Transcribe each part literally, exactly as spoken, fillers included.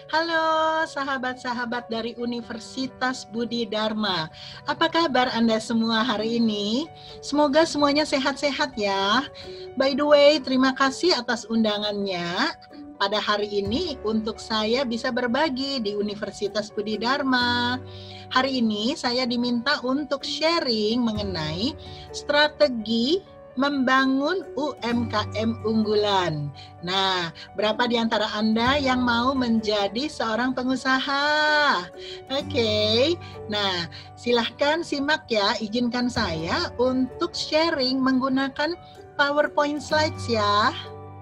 Halo sahabat-sahabat dari Universitas Budi Dharma. Apa kabar Anda semua hari ini? Semoga semuanya sehat-sehat ya. By the way, terima kasih atas undangannya pada hari ini untuk saya bisa berbagi di Universitas Budi Dharma. Hari ini saya diminta untuk sharing mengenai strategi membangun U M K M unggulan. Nah, berapa di antara Anda yang mau menjadi seorang pengusaha? Oke, okay. Nah silahkan simak ya, izinkan saya untuk sharing menggunakan PowerPoint slides ya.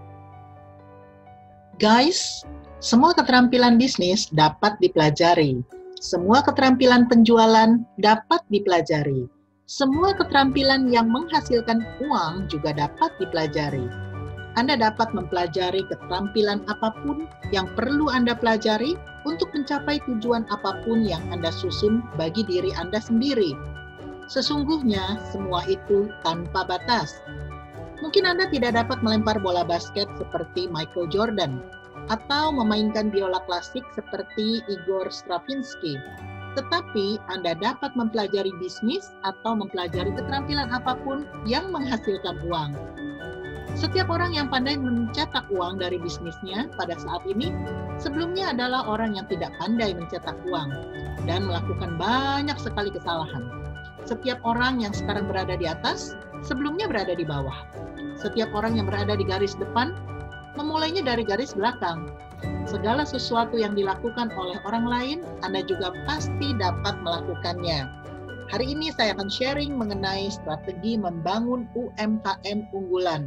Guys, semua keterampilan bisnis dapat dipelajari. Semua keterampilan penjualan dapat dipelajari. Semua keterampilan yang menghasilkan uang juga dapat dipelajari. Anda dapat mempelajari keterampilan apapun yang perlu Anda pelajari untuk mencapai tujuan apapun yang Anda susun bagi diri Anda sendiri. Sesungguhnya semua itu tanpa batas. Mungkin Anda tidak dapat melempar bola basket seperti Michael Jordan atau memainkan biola klasik seperti Igor Stravinsky. Tetapi Anda dapat mempelajari bisnis atau mempelajari keterampilan apapun yang menghasilkan uang. Setiap orang yang pandai mencetak uang dari bisnisnya pada saat ini sebelumnya adalah orang yang tidak pandai mencetak uang dan melakukan banyak sekali kesalahan. Setiap orang yang sekarang berada di atas sebelumnya berada di bawah. Setiap orang yang berada di garis depan memulainya dari garis belakang. Segala sesuatu yang dilakukan oleh orang lain, Anda juga pasti dapat melakukannya. Hari ini saya akan sharing mengenai strategi membangun U M K M unggulan.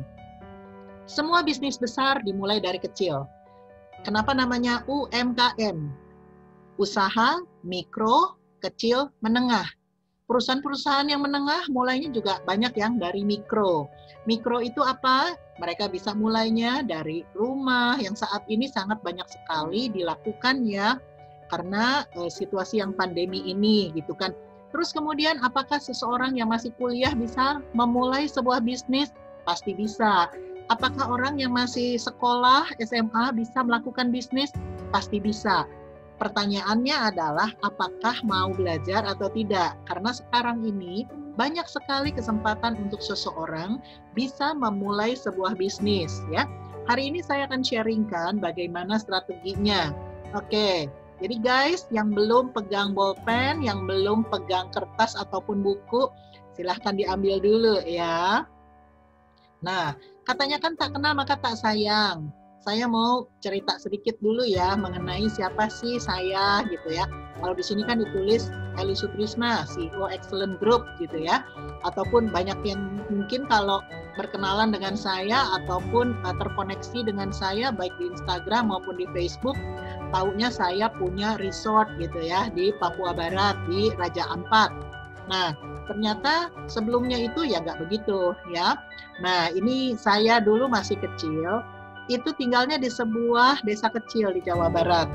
Semua bisnis besar dimulai dari kecil. Kenapa namanya U M K M? Usaha, mikro, kecil, menengah. Perusahaan-perusahaan yang menengah mulainya juga banyak yang dari mikro. Mikro itu apa? Mereka bisa mulainya dari rumah yang saat ini sangat banyak sekali dilakukan ya karena e, situasi yang pandemi ini gitu kan. Terus kemudian apakah seseorang yang masih kuliah bisa memulai sebuah bisnis? Pasti bisa. Apakah orang yang masih sekolah S M A bisa melakukan bisnis? Pasti bisa. Pertanyaannya adalah apakah mau belajar atau tidak? Karena sekarang ini banyak sekali kesempatan untuk seseorang bisa memulai sebuah bisnis ya. Hari ini saya akan sharingkan bagaimana strateginya. Oke, jadi guys yang belum pegang bolpen, yang belum pegang kertas ataupun buku, silahkan diambil dulu ya. Nah, katanya kan tak kenal maka tak sayang. Saya mau cerita sedikit dulu ya mengenai siapa sih saya gitu ya. Kalau di sini kan ditulis Eli Sutrisna, C E O Excellent Group gitu ya. Ataupun banyak yang mungkin kalau berkenalan dengan saya ataupun uh, terkoneksi dengan saya baik di Instagram maupun di Facebook, taunya saya punya resort gitu ya di Papua Barat di Raja Ampat. Nah, ternyata sebelumnya itu ya nggak begitu ya. Nah, ini saya dulu masih kecil. Itu tinggalnya di sebuah desa kecil di Jawa Barat.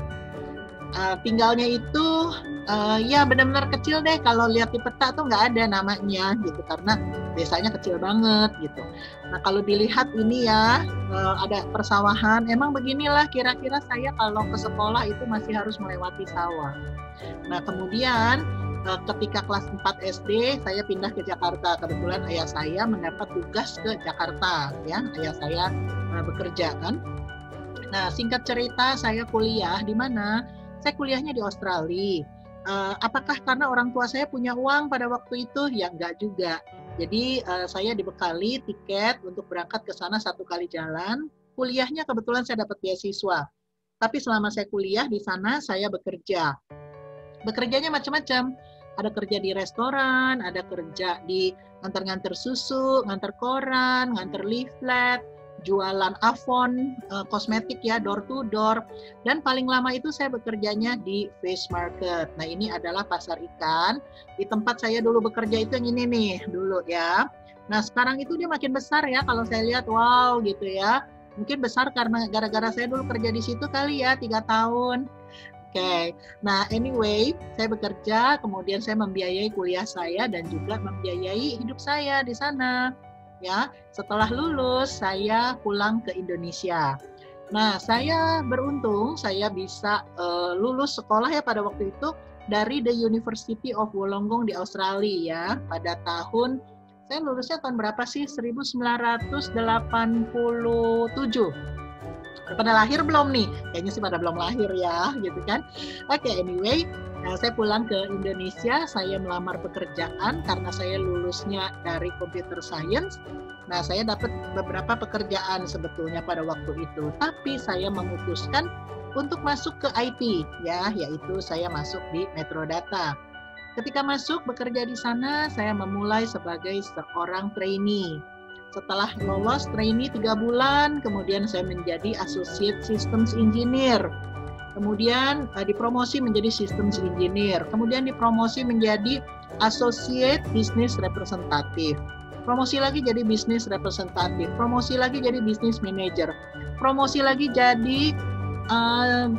Uh, tinggalnya itu uh, ya benar-benar kecil deh, kalau lihat di peta tuh nggak ada namanya gitu karena desanya kecil banget gitu. Nah kalau dilihat ini ya uh, ada persawahan, emang beginilah kira-kira saya kalau ke sekolah itu masih harus melewati sawah. Nah kemudian uh, ketika kelas empat S D saya pindah ke Jakarta, kebetulan ayah saya mendapat tugas ke Jakarta ya, ayah saya uh, bekerja kan. Nah singkat cerita saya kuliah di mana? Saya kuliahnya di Australia. Uh, apakah karena orang tua saya punya uang pada waktu itu? Ya enggak juga. Jadi uh, saya dibekali tiket untuk berangkat ke sana satu kali jalan. Kuliahnya kebetulan saya dapat beasiswa. Tapi selama saya kuliah di sana saya bekerja. Bekerjanya macam-macam. Ada kerja di restoran, ada kerja di nganter-nganter susu, nganter koran, nganter leaflet, jualan Avon, uh, kosmetik ya, door to door. Dan paling lama itu saya bekerjanya di fish market. Nah ini adalah pasar ikan. Di tempat saya dulu bekerja itu yang ini nih dulu ya. Nah sekarang itu dia makin besar ya, kalau saya lihat wow gitu ya. Mungkin besar karena gara-gara saya dulu kerja di situ kali ya, tiga tahun. Oke, okay. Nah anyway, saya bekerja, kemudian saya membiayai kuliah saya dan juga membiayai hidup saya di sana. Ya, setelah lulus saya pulang ke Indonesia. Nah, saya beruntung saya bisa uh, lulus sekolah ya pada waktu itu dari The University of Wollongong di Australia ya. Pada tahun, saya lulusnya tahun berapa sih? seribu sembilan ratus delapan puluh tujuh. Pada lahir belum nih? Kayaknya sih pada belum lahir ya, gitu kan. Oke, okay, anyway, nah, saya pulang ke Indonesia, saya melamar pekerjaan karena saya lulusnya dari computer science. Nah, saya dapat beberapa pekerjaan sebetulnya pada waktu itu, tapi saya memutuskan untuk masuk ke I T, ya, yaitu saya masuk di Metrodata. Ketika masuk bekerja di sana, saya memulai sebagai seorang trainee. Setelah lolos trainee tiga bulan, kemudian saya menjadi Associate Systems Engineer. Kemudian uh, dipromosi menjadi Systems Engineer. Kemudian dipromosi menjadi Associate Business Representative. Promosi lagi jadi Business Representative. Promosi lagi jadi Business Manager. Promosi lagi jadi uh,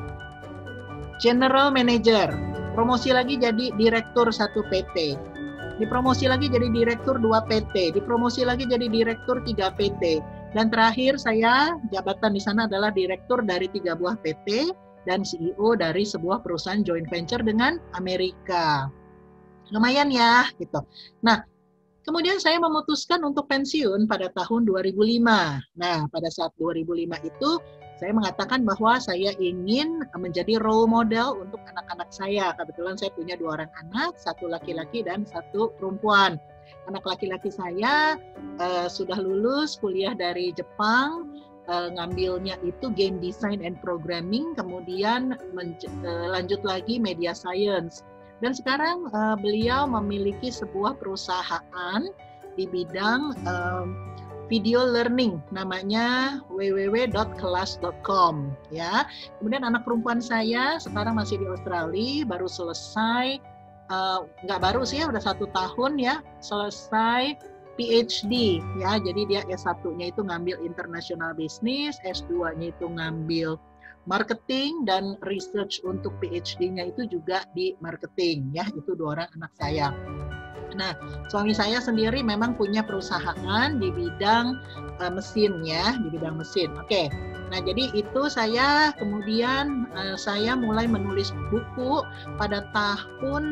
General Manager. Promosi lagi jadi Direktur satu P T. Dipromosi lagi jadi Direktur dua P T, dipromosi lagi jadi Direktur tiga P T, dan terakhir saya jabatan di sana adalah Direktur dari tiga buah P T dan C E O dari sebuah perusahaan joint venture dengan Amerika. Lumayan ya, gitu. Nah, kemudian saya memutuskan untuk pensiun pada tahun dua ribu lima. Nah, pada saat dua ribu lima itu saya mengatakan bahwa saya ingin menjadi role model untuk anak-anak saya. Kebetulan saya punya dua orang anak, satu laki-laki dan satu perempuan. Anak laki-laki saya uh, sudah lulus kuliah dari Jepang, uh, ngambilnya itu game design and programming, kemudian uh, lanjut lagi media science. Dan sekarang uh, beliau memiliki sebuah perusahaan di bidang uh, video learning, namanya w w w dot kelas dot com ya. Kemudian anak perempuan saya sekarang masih di Australia, baru selesai, uh, nggak baru sih ya, udah satu tahun ya, selesai P H D ya. Jadi dia S satu-nya itu ngambil International Business, S dua-nya itu ngambil marketing, dan research untuk P H D-nya itu juga di marketing ya. Itu dua orang anak saya. Nah, suami saya sendiri memang punya perusahaan di bidang uh, mesin ya, di bidang mesin. Oke, okay. Nah jadi itu saya kemudian uh, saya mulai menulis buku pada tahun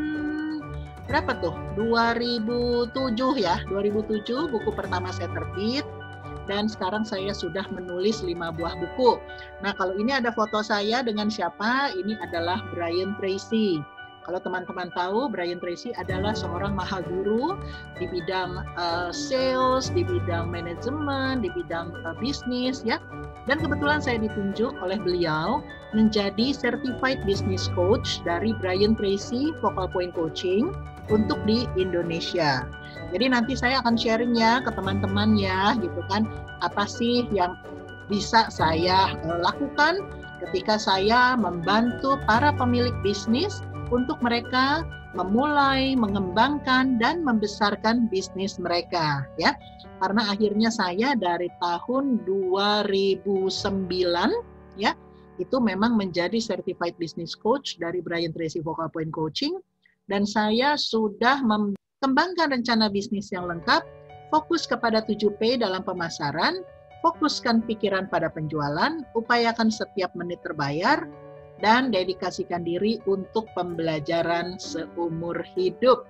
berapa tuh? dua ribu tujuh ya, dua ribu tujuh buku pertama saya terbit. Dan sekarang saya sudah menulis lima buah buku. Nah kalau ini ada foto saya dengan siapa? Ini adalah Brian Tracy. Kalau teman-teman tahu, Brian Tracy adalah seorang mahaguru di bidang uh, sales, di bidang manajemen, di bidang uh, bisnis ya. Dan kebetulan saya ditunjuk oleh beliau menjadi Certified Business Coach dari Brian Tracy Focal Point Coaching untuk di Indonesia. Jadi nanti saya akan sharing ya ke teman-teman ya, gitu kan, apa sih yang bisa saya uh, lakukan ketika saya membantu para pemilik bisnis untuk mereka memulai, mengembangkan, dan membesarkan bisnis mereka ya. Karena akhirnya saya dari tahun dua ribu sembilan ya, itu memang menjadi Certified Business Coach dari Brian Tracy Focal Point Coaching, dan saya sudah mengembangkan rencana bisnis yang lengkap, fokus kepada tujuh P dalam pemasaran, fokuskan pikiran pada penjualan, upayakan setiap menit terbayar, dan dedikasikan diri untuk pembelajaran seumur hidup.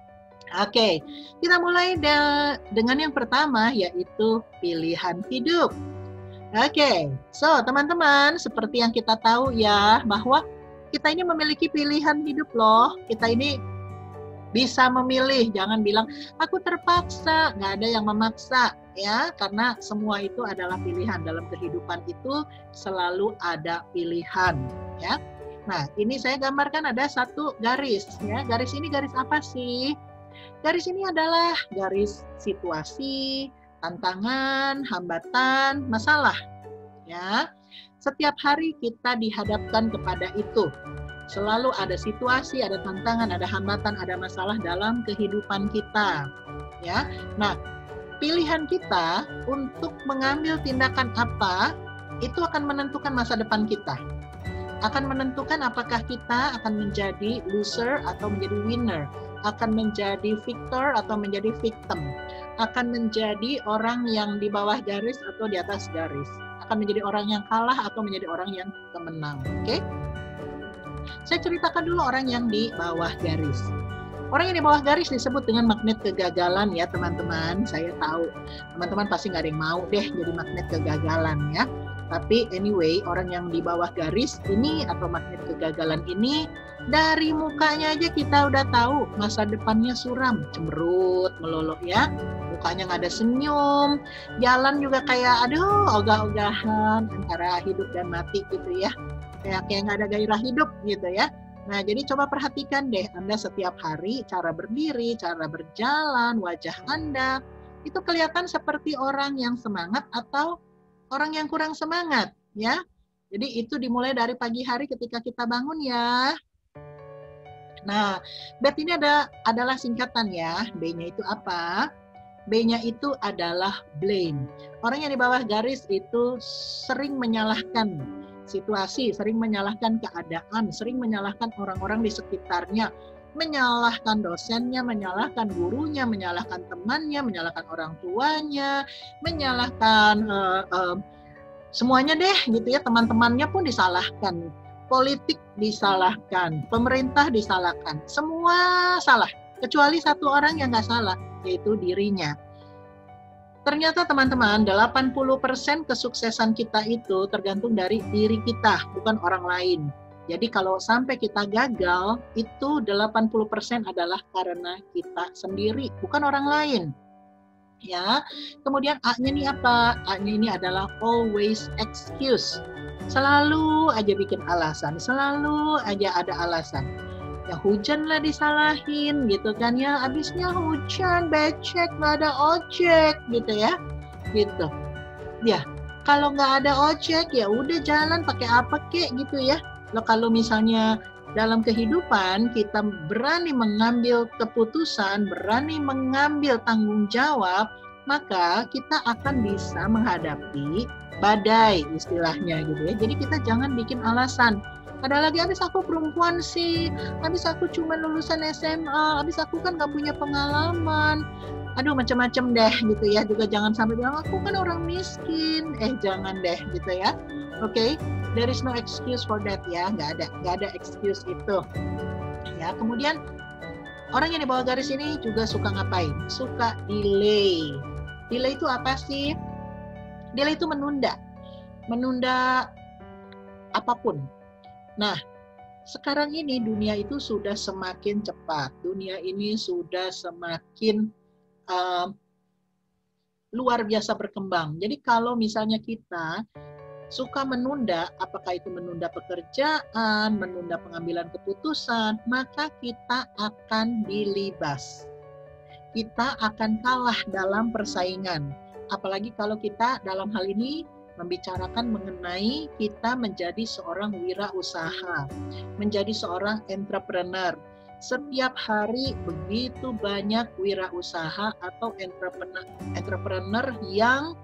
Oke, kita mulai de- dengan yang pertama, yaitu pilihan hidup. Oke, so teman-teman, seperti yang kita tahu ya, bahwa kita ini memiliki pilihan hidup loh. Kita ini bisa memilih, jangan bilang, aku terpaksa, nggak ada yang memaksa. Ya, karena semua itu adalah pilihan. Dalam kehidupan itu selalu ada pilihan. Ya, nah ini saya gambarkan ada satu garis. Ya, garis ini garis apa sih? Garis ini adalah garis situasi, tantangan, hambatan, masalah. Ya, setiap hari kita dihadapkan kepada itu. Selalu ada situasi, ada tantangan, ada hambatan, ada masalah dalam kehidupan kita. Ya, nah pilihan kita untuk mengambil tindakan apa itu akan menentukan masa depan kita. Akan menentukan apakah kita akan menjadi loser atau menjadi winner, akan menjadi victor atau menjadi victim, akan menjadi orang yang di bawah garis atau di atas garis, akan menjadi orang yang kalah atau menjadi orang yang pemenang. Oke? Saya ceritakan dulu orang yang di bawah garis. Orang yang di bawah garis disebut dengan magnet kegagalan ya teman-teman. Saya tahu teman-teman pasti nggak ada yang mau deh jadi magnet kegagalan ya. Tapi anyway, orang yang di bawah garis ini atau magnet kegagalan ini, dari mukanya aja kita udah tahu masa depannya suram, cemberut, melolok ya. Mukanya nggak ada senyum, jalan juga kayak aduh ogah-ogahan antara hidup dan mati gitu ya. Kayak kayak nggak ada gairah hidup gitu ya. Nah, jadi coba perhatikan deh Anda setiap hari cara berdiri, cara berjalan, wajah Anda itu kelihatan seperti orang yang semangat atau orang yang kurang semangat ya. Jadi itu dimulai dari pagi hari ketika kita bangun ya. Nah, B E T ini ada adalah singkatan ya. B-nya itu apa? B-nya itu adalah blame. Orang yang di bawah garis itu sering menyalahkan situasi, sering menyalahkan keadaan, sering menyalahkan orang-orang di sekitarnya, menyalahkan dosennya, menyalahkan gurunya, menyalahkan temannya, menyalahkan orang tuanya, menyalahkan uh, uh, semuanya deh gitu ya, teman-temannya pun disalahkan, politik disalahkan, pemerintah disalahkan, semua salah, kecuali satu orang yang nggak salah, yaitu dirinya. Ternyata teman-teman, delapan puluh persen kesuksesan kita itu tergantung dari diri kita, bukan orang lain. Jadi kalau sampai kita gagal, itu delapan puluh persen adalah karena kita sendiri, bukan orang lain. Ya. Kemudian A-nya ini apa? A-nya ini adalah always excuse. Selalu aja bikin alasan, selalu aja ada alasan. Ya hujan lah disalahin gitu kan ya, abisnya hujan, becek, nggak ada ojek gitu ya, gitu. Ya kalau nggak ada ojek ya udah jalan pakai apa kek gitu ya. Loh kalau misalnya dalam kehidupan kita berani mengambil keputusan, berani mengambil tanggung jawab, maka kita akan bisa menghadapi badai istilahnya gitu ya. Jadi kita jangan bikin alasan. Ada lagi, habis aku perempuan sih, habis aku cuma lulusan S M A, habis aku kan gak punya pengalaman, aduh macam-macam deh gitu ya. Juga jangan sampai bilang aku kan orang miskin, eh jangan deh gitu ya. Oke, okay? There is no excuse for that ya, nggak ada, nggak ada excuse itu. Ya, kemudian orang yang di bawah garis ini juga suka ngapain? Suka delay. Delay itu apa sih? Delay itu menunda, menunda apapun. Nah, sekarang ini dunia itu sudah semakin cepat. Dunia ini sudah semakin uh, luar biasa berkembang. Jadi kalau misalnya kita suka menunda, apakah itu menunda pekerjaan, menunda pengambilan keputusan, maka kita akan dilibas. Kita akan kalah dalam persaingan. Apalagi kalau kita dalam hal ini membicarakan mengenai kita menjadi seorang wirausaha, menjadi seorang entrepreneur. Setiap hari begitu banyak wirausaha atau entrepreneur, entrepreneur yang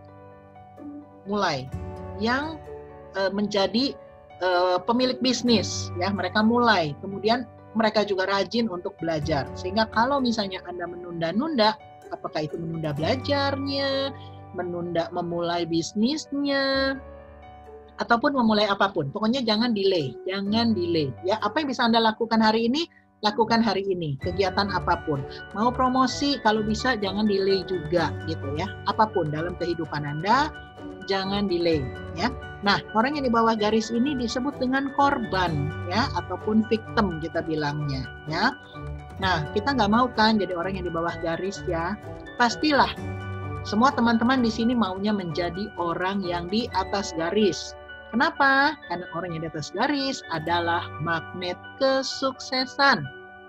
mulai, yang uh, menjadi uh, pemilik bisnis, ya mereka mulai, kemudian mereka juga rajin untuk belajar. Sehingga kalau misalnya Anda menunda-nunda, apakah itu menunda belajarnya, menunda memulai bisnisnya, ataupun memulai apapun. Pokoknya jangan delay, jangan delay. Ya, apa yang bisa Anda lakukan hari ini, lakukan hari ini. Kegiatan apapun. Mau promosi, kalau bisa jangan delay juga gitu ya. Apapun dalam kehidupan Anda, jangan delay ya. Nah, orang yang di bawah garis ini disebut dengan korban ya, ataupun victim kita bilangnya ya. Nah, kita nggak mau kan jadi orang yang di bawah garis ya. Pastilah semua teman-teman di sini maunya menjadi orang yang di atas garis. Kenapa? Karena orang yang di atas garis adalah magnet kesuksesan.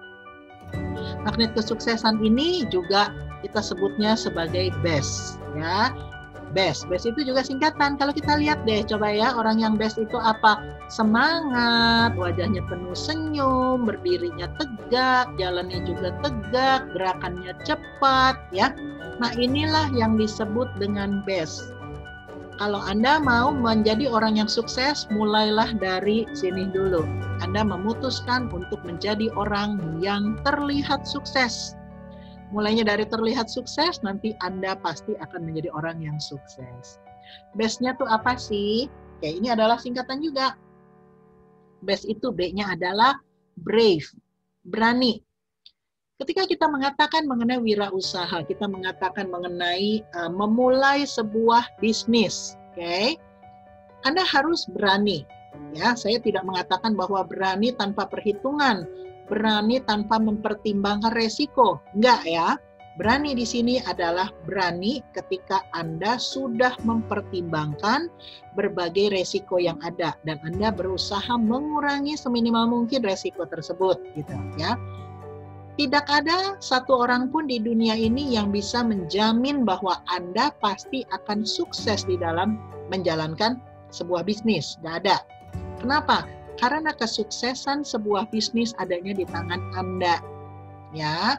Magnet kesuksesan ini juga kita sebutnya sebagai best, ya. Best, best itu juga singkatan. Kalau kita lihat deh, coba ya, orang yang best itu apa? Semangat, wajahnya penuh senyum, berdirinya tegak, jalannya juga tegak, gerakannya cepat, ya. Nah, inilah yang disebut dengan best. Kalau Anda mau menjadi orang yang sukses, mulailah dari sini dulu. Anda memutuskan untuk menjadi orang yang terlihat sukses. Mulainya dari terlihat sukses, nanti Anda pasti akan menjadi orang yang sukses. Best-nya tuh apa sih? Oke, ini adalah singkatan juga. Best itu B-nya adalah brave, berani. Ketika kita mengatakan mengenai wirausaha, kita mengatakan mengenai uh, memulai sebuah bisnis, oke? Okay? Anda harus berani. Ya, saya tidak mengatakan bahwa berani tanpa perhitungan, berani tanpa mempertimbangkan resiko. Enggak ya. Berani di sini adalah berani ketika Anda sudah mempertimbangkan berbagai resiko yang ada dan Anda berusaha mengurangi seminimal mungkin resiko tersebut, gitu ya. Tidak ada satu orang pun di dunia ini yang bisa menjamin bahwa Anda pasti akan sukses di dalam menjalankan sebuah bisnis. Nggak ada. Kenapa? Karena kesuksesan sebuah bisnis adanya di tangan Anda. Ya.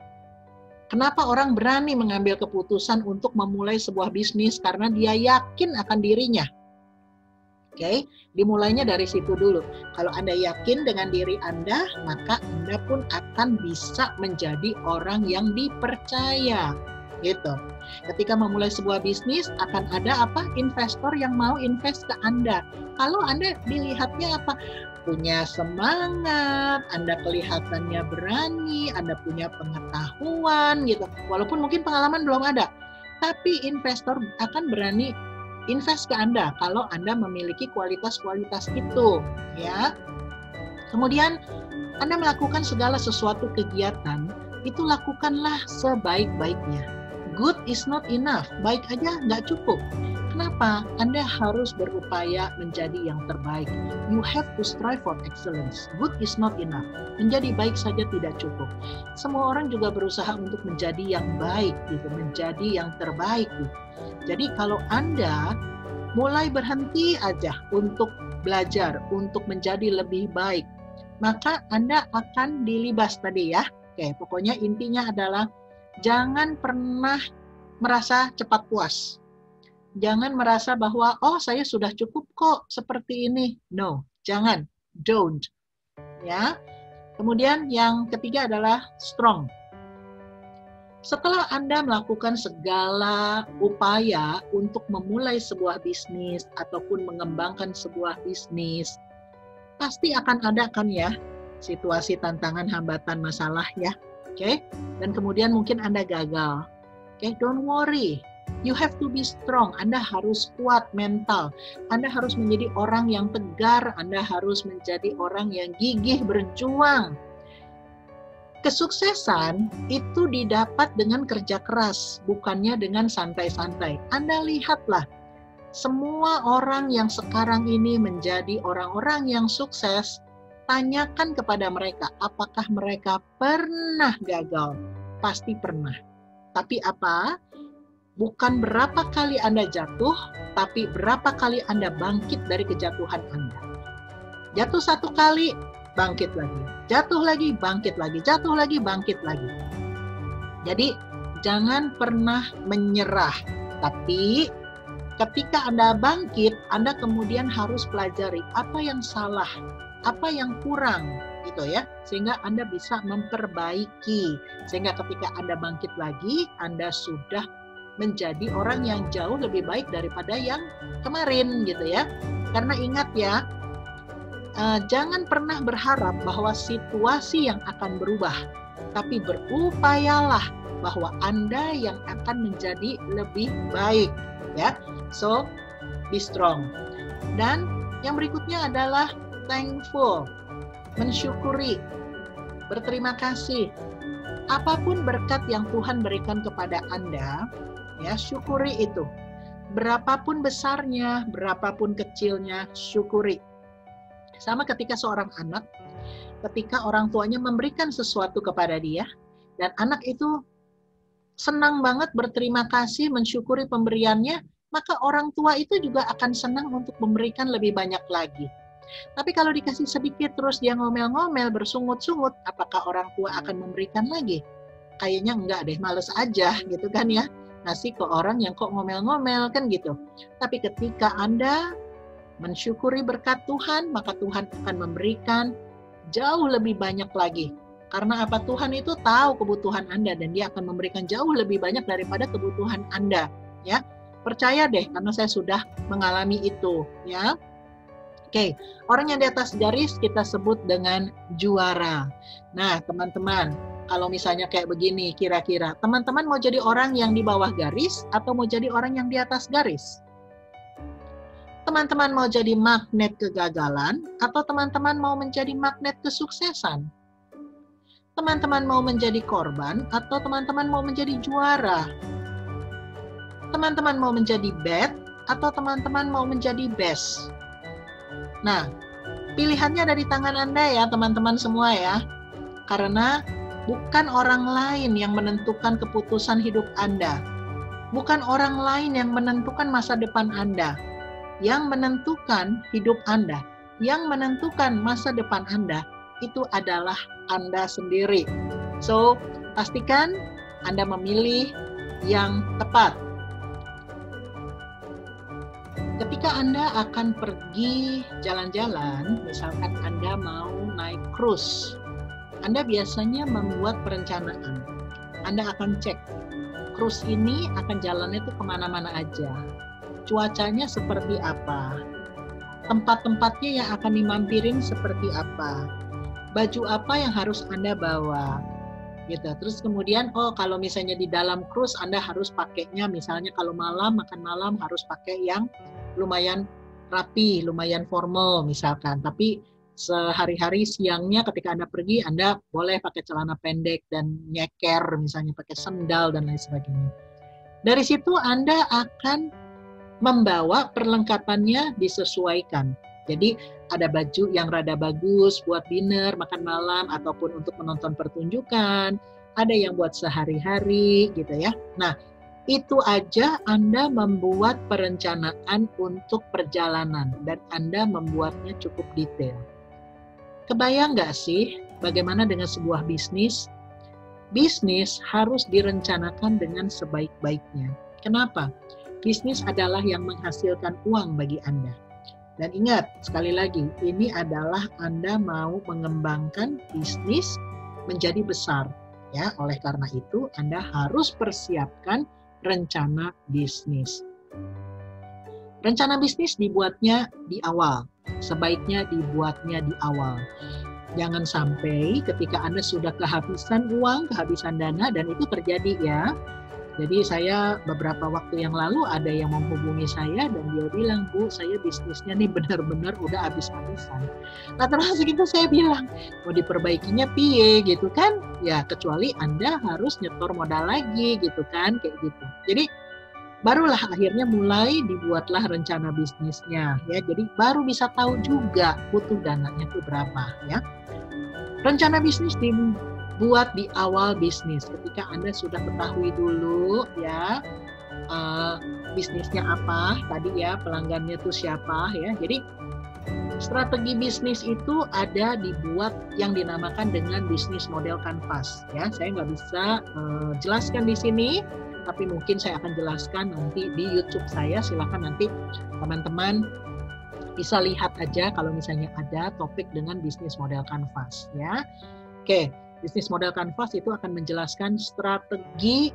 Kenapa orang berani mengambil keputusan untuk memulai sebuah bisnis? Karena dia yakin akan dirinya. Oke, okay? Dimulainya dari situ dulu. Kalau Anda yakin dengan diri Anda, maka Anda pun akan bisa menjadi orang yang dipercaya. Gitu. Ketika memulai sebuah bisnis, akan ada apa? Investor yang mau invest ke Anda. Kalau Anda dilihatnya apa? Punya semangat, Anda kelihatannya berani, Anda punya pengetahuan, gitu. Walaupun mungkin pengalaman belum ada, tapi investor akan berani invest ke Anda kalau Anda memiliki kualitas-kualitas itu, ya. Kemudian Anda melakukan segala sesuatu kegiatan, itu lakukanlah sebaik-baiknya. Good is not enough, baik aja nggak cukup. Kenapa? Anda harus berupaya menjadi yang terbaik. You have to strive for excellence. Good is not enough. Menjadi baik saja tidak cukup. Semua orang juga berusaha untuk menjadi yang baik, gitu, menjadi yang terbaik, gitu. Jadi kalau Anda mulai berhenti aja untuk belajar, untuk menjadi lebih baik, maka Anda akan dilibas tadi ya. Oke, pokoknya intinya adalah jangan pernah merasa cepat puas. Jangan merasa bahwa, oh saya sudah cukup kok seperti ini. No, jangan. Don't. Ya. Kemudian yang ketiga adalah strong. Setelah Anda melakukan segala upaya untuk memulai sebuah bisnis ataupun mengembangkan sebuah bisnis, pasti akan ada kan ya situasi, tantangan, hambatan, masalah ya. Oke? Okay? Dan kemudian mungkin Anda gagal. Oke, okay? Don't worry. You have to be strong. Anda harus kuat mental. Anda harus menjadi orang yang tegar. Anda harus menjadi orang yang gigih berjuang. Kesuksesan itu didapat dengan kerja keras, bukannya dengan santai-santai. Anda lihatlah, semua orang yang sekarang ini menjadi orang-orang yang sukses, tanyakan kepada mereka, apakah mereka pernah gagal? Pasti pernah. Tapi apa? Bukan berapa kali Anda jatuh, tapi berapa kali Anda bangkit dari kejatuhan Anda. Jatuh satu kali, bangkit lagi. Jatuh lagi, bangkit lagi. Jatuh lagi, bangkit lagi. Jadi, jangan pernah menyerah. Tapi, ketika Anda bangkit, Anda kemudian harus pelajari apa yang salah, apa yang kurang, gitu ya. Sehingga Anda bisa memperbaiki. Sehingga ketika Anda bangkit lagi, Anda sudah menjadi orang yang jauh lebih baik daripada yang kemarin, gitu ya. Karena ingat ya, Uh, jangan pernah berharap bahwa situasi yang akan berubah, tapi berupayalah bahwa Anda yang akan menjadi lebih baik, ya. So, be strong. Dan yang berikutnya adalah thankful, mensyukuri, berterima kasih. Apapun berkat yang Tuhan berikan kepada Anda, ya, syukuri itu. Berapapun besarnya, berapapun kecilnya, syukuri. Sama ketika seorang anak, ketika orang tuanya memberikan sesuatu kepada dia, dan anak itu senang banget berterima kasih, mensyukuri pemberiannya, maka orang tua itu juga akan senang untuk memberikan lebih banyak lagi. Tapi kalau dikasih sedikit terus dia ngomel-ngomel, bersungut-sungut, apakah orang tua akan memberikan lagi? Kayaknya enggak deh, males aja gitu kan ya. Ngasih ke orang yang kok ngomel-ngomel kan gitu. Tapi ketika Anda mensyukuri berkat Tuhan, maka Tuhan akan memberikan jauh lebih banyak lagi. Karena apa? Tuhan itu tahu kebutuhan Anda dan Dia akan memberikan jauh lebih banyak daripada kebutuhan Anda, ya. Percaya deh, karena saya sudah mengalami itu, ya. Oke, orang yang di atas garis kita sebut dengan juara. Nah, teman-teman, kalau misalnya kayak begini, kira-kira teman-teman mau jadi orang yang di bawah garis atau mau jadi orang yang di atas garis? Teman-teman mau jadi magnet kegagalan atau teman-teman mau menjadi magnet kesuksesan? Teman-teman mau menjadi korban atau teman-teman mau menjadi juara? Teman-teman mau menjadi bad atau teman-teman mau menjadi best? Nah, pilihannya ada di tangan Anda ya teman-teman semua ya. Karena bukan orang lain yang menentukan keputusan hidup Anda. Bukan orang lain yang menentukan masa depan Anda. Yang menentukan hidup Anda, yang menentukan masa depan Anda, itu adalah Anda sendiri. So, pastikan Anda memilih yang tepat. Ketika Anda akan pergi jalan-jalan, misalkan Anda mau naik cruise, Anda biasanya membuat perencanaan. Anda akan cek, cruise ini akan jalannya itu kemana-mana aja. Cuacanya seperti apa? Tempat-tempatnya yang akan dimampirin seperti apa? Baju apa yang harus Anda bawa? Gitu. Terus kemudian, oh kalau misalnya di dalam cruise Anda harus pakainya, misalnya kalau malam, makan malam harus pakai yang lumayan rapi, lumayan formal misalkan. Tapi sehari-hari siangnya ketika Anda pergi, Anda boleh pakai celana pendek dan nyeker, misalnya pakai sendal dan lain sebagainya. Dari situ Anda akan membawa perlengkapannya disesuaikan. Jadi ada baju yang rada bagus buat dinner, makan malam, ataupun untuk menonton pertunjukan. Ada yang buat sehari-hari gitu ya. Nah, itu aja Anda membuat perencanaan untuk perjalanan dan Anda membuatnya cukup detail. Kebayang nggak sih bagaimana dengan sebuah bisnis? Bisnis harus direncanakan dengan sebaik-baiknya. Kenapa? Bisnis adalah yang menghasilkan uang bagi Anda. Dan ingat, sekali lagi, ini adalah Anda mau mengembangkan bisnis menjadi besar. Ya, oleh karena itu Anda harus persiapkan rencana bisnis. Rencana bisnis dibuatnya di awal. Sebaiknya dibuatnya di awal. Jangan sampai ketika Anda sudah kehabisan uang, kehabisan dana, dan itu terjadi ya. Jadi saya beberapa waktu yang lalu ada yang menghubungi saya dan dia bilang, Bu, saya bisnisnya nih benar-benar udah habis-habisan. Nah terus gitu saya bilang, mau diperbaikinya piye gitu kan? Ya kecuali Anda harus nyetor modal lagi gitu kan, kayak gitu. Jadi barulah akhirnya mulai dibuatlah rencana bisnisnya ya. Jadi baru bisa tahu juga butuh dananya itu berapa ya. Rencana bisnis di buat di awal bisnis ketika Anda sudah ketahui dulu ya uh, bisnisnya apa tadi ya, pelanggannya itu siapa ya. Jadi strategi bisnis itu ada dibuat yang dinamakan dengan bisnis model kanvas ya. Saya nggak bisa uh, jelaskan di sini, tapi mungkin saya akan jelaskan nanti di YouTube saya. Silakan nanti teman-teman bisa lihat aja kalau misalnya ada topik dengan bisnis model kanvas ya. Oke. Bisnis model kanvas itu akan menjelaskan strategi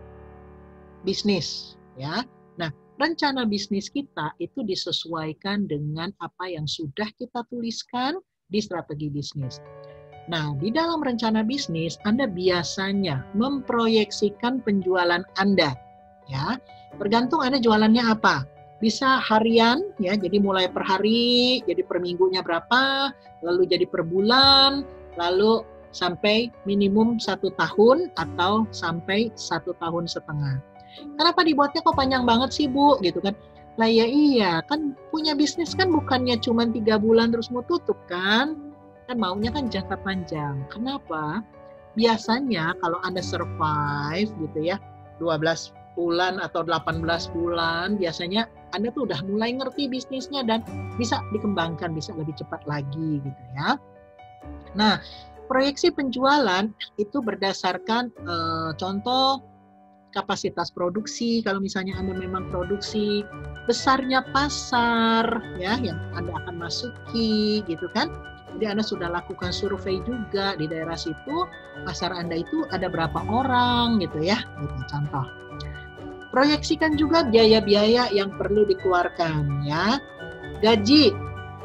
bisnis ya. Nah, rencana bisnis kita itu disesuaikan dengan apa yang sudah kita tuliskan di strategi bisnis. Nah, di dalam rencana bisnis Anda biasanya memproyeksikan penjualan Anda ya. Tergantung Anda jualannya apa. Bisa harian ya, jadi mulai per hari, jadi per minggunya berapa, lalu jadi per bulan, lalu sampai minimum satu tahun atau sampai satu tahun setengah. Kenapa dibuatnya kok panjang banget sih Bu? Gitu kan? Lah ya iya, kan punya bisnis kan bukannya cuma tiga bulan terus mau tutup kan? Kan maunya kan jangka panjang. Kenapa? Biasanya kalau Anda survive gitu ya, dua belas bulan atau delapan belas bulan, biasanya Anda tuh udah mulai ngerti bisnisnya dan bisa dikembangkan, bisa lebih cepat lagi gitu ya. Nah, proyeksi penjualan itu berdasarkan eh, contoh kapasitas produksi, kalau misalnya Anda memang produksi, besarnya pasar ya yang Anda akan masuki gitu kan. Jadi Anda sudah lakukan survei juga di daerah situ, pasar Anda itu ada berapa orang gitu ya, gitu contoh. Proyeksikan juga biaya-biaya yang perlu dikeluarkan ya. Gaji.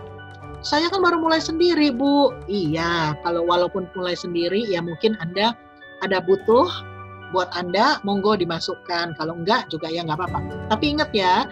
Saya kan baru mulai sendiri, Bu. Iya, kalau walaupun mulai sendiri ya mungkin Anda ada butuh buat Anda, monggo dimasukkan. Kalau enggak juga ya nggak apa-apa. Tapi ingat ya,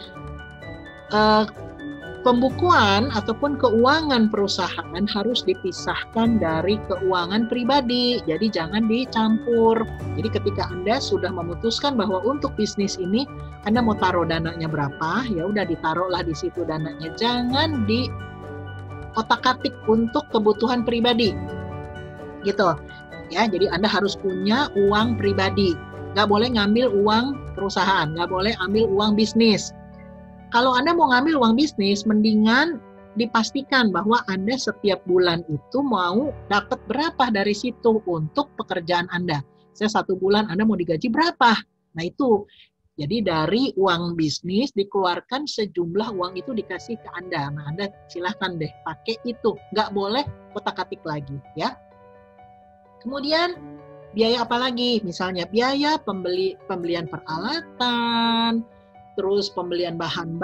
eh, pembukuan ataupun keuangan perusahaan harus dipisahkan dari keuangan pribadi. Jadi jangan dicampur. Jadi ketika Anda sudah memutuskan bahwa untuk bisnis ini Anda mau taruh dananya berapa, ya udah ditaruhlah di situ dananya. Jangan di otak-atik untuk kebutuhan pribadi. Gitu. Ya, jadi Anda harus punya uang pribadi. Nggak boleh ngambil uang perusahaan, nggak boleh ambil uang bisnis. Kalau Anda mau ngambil uang bisnis, mendingan dipastikan bahwa Anda setiap bulan itu mau dapat berapa dari situ untuk pekerjaan Anda. Saya satu bulan Anda mau digaji berapa? Nah itu, jadi dari uang bisnis dikeluarkan sejumlah uang itu dikasih ke Anda. Nah Anda silahkan deh pakai itu, nggak boleh kotak-katik lagi ya. Kemudian biaya apa lagi? Misalnya biaya pembeli pembelian peralatan, terus pembelian bahan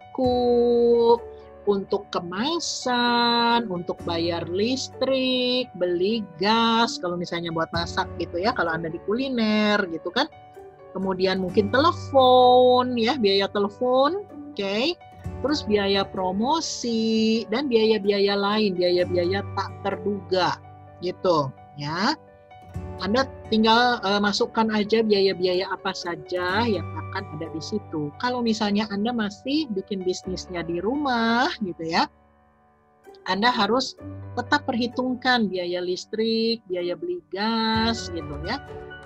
baku, untuk kemasan, untuk bayar listrik, beli gas, kalau misalnya buat masak gitu ya, kalau Anda di kuliner gitu kan. Kemudian mungkin telepon, ya biaya telepon, oke. Okay. Terus biaya promosi, dan biaya-biaya lain, biaya-biaya tak terduga gitu ya. Anda tinggal uh, masukkan aja biaya-biaya apa saja yang akan ada di situ. Kalau misalnya Anda masih bikin bisnisnya di rumah gitu ya, Anda harus tetap perhitungkan biaya listrik, biaya beli gas gitu ya.